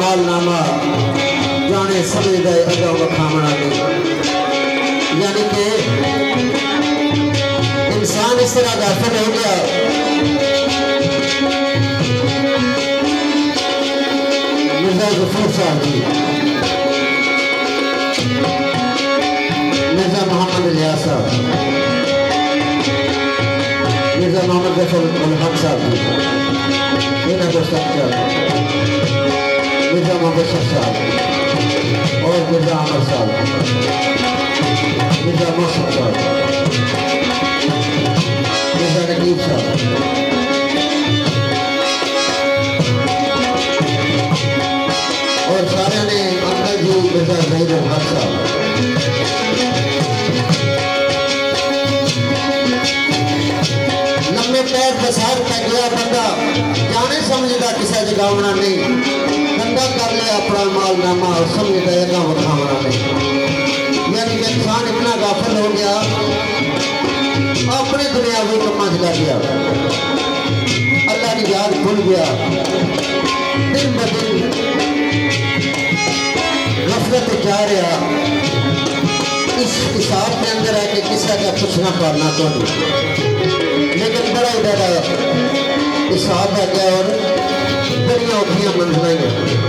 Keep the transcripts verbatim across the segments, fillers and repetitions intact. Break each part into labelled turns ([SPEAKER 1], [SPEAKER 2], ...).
[SPEAKER 1] मालनामा जाने समझ गए अगा वखावना नहीं। यानी कि इंसान इस तरह गाफिल हो गया मिर्जा गफूर साहब जी, मिर्जा मोहम्मद इलियास साहब, मिर्जा मोहम्मद गफूर उल हक साहब जी, इन्हें को सब मिर्जा मोहम्मद साहब और मिर्जा अमर साहब, मिर्जा मौसम साहब, मिर्जा नकीब साहब, और सारे ने अंकल जी मिर्जा जहीर हक साहब। लम्बे पैर बसार पै गया बंदा जाने समझदा किसी जगावना नहीं, गंदा कर लिया अपना मालनामा और समझदा अगा वखावना नहीं। यानी कि इंसान इतना गाफिल हो गया अपने दुनियावी कम्मा च लग गया, अल्लाह की याद भूल गया, दिन ब दिन गफलत जा रहा। इस हिसाब के अंदर है कि किसी का पूछना पालना तो नहीं, लेकिन बड़ा ही बड़ा हिसाब है गया और बड़िया औखियां मंजिलें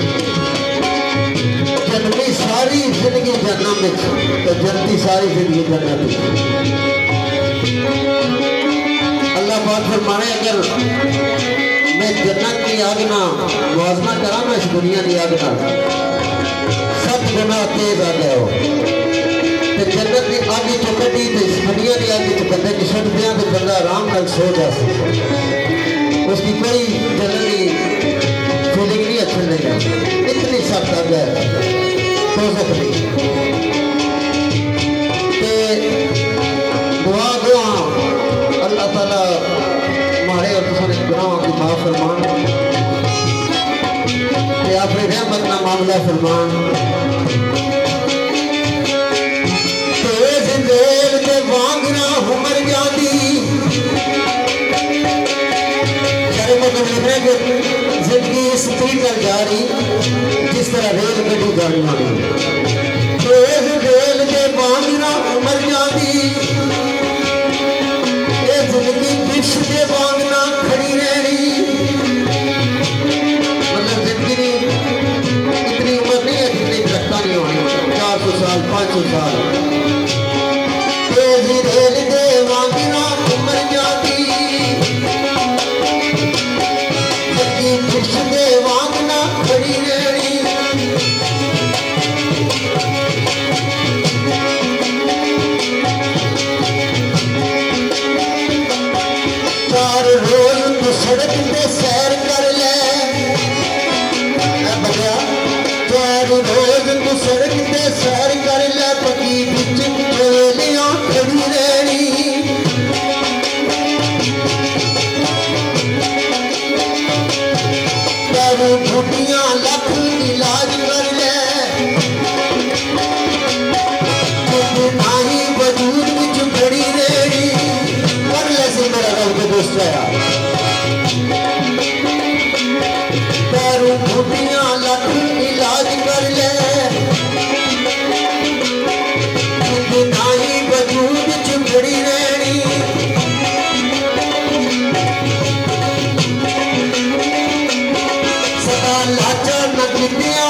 [SPEAKER 1] जन्मी सारी जिंदगी जन्नत में तो जनती सारी जिंदगी जन्नत में। अल्लाह पाक फरमाने अगर मैं जन्नत की आग ना मुआवजा करा मैं इस दुनिया की आग ना सब गुनाह तेज आ गया हो तो जन्नत की आग चो कटी तो इस दुनिया की आग चो बंदे की सुट दिया तो बंदा आराम नाल सो जा सके, उसकी कोई जन्नत की फीलिंग नहीं अच्छी नहीं, इतनी सख्त आग है दुआ दुआ अल्लाह ताला हमारे और तुसारे गुनाहों की माफ फरमान, अपनी रहमत ना मामला फरमान। तेज देर के वांगना उमर जाती जिंदगी इस तरीके जा रही जिस तरह रेल गड्डी जानी होगी। तेज रेल के वांगना उमर जाती ये जिंदगी विष के वांगना खड़ी रहनी, मतलब जिंदगी इतनी उम्र नहीं है जितनी रखता नहीं होनी, चार सौ साल पाँच सौ साल। तेज रेल के वांगना उमर जाती विश्व वांगना खड़ी रहनी, चार रोज तो सड़क पे सैर कर ले बजा, चार रोज तो सड़क पे सैर कर ले पकी बिच चोलियां खड़ी रहनी। फुटियां लख इलाज कर ले नाही वजूद विच खड़ी रहनी, कर ले सी मेरा रब दोस्त है पैरों फुटियां लख इलाज कर ले नाही वजूद विच खड़ी रहनी। लाचा न गिनिया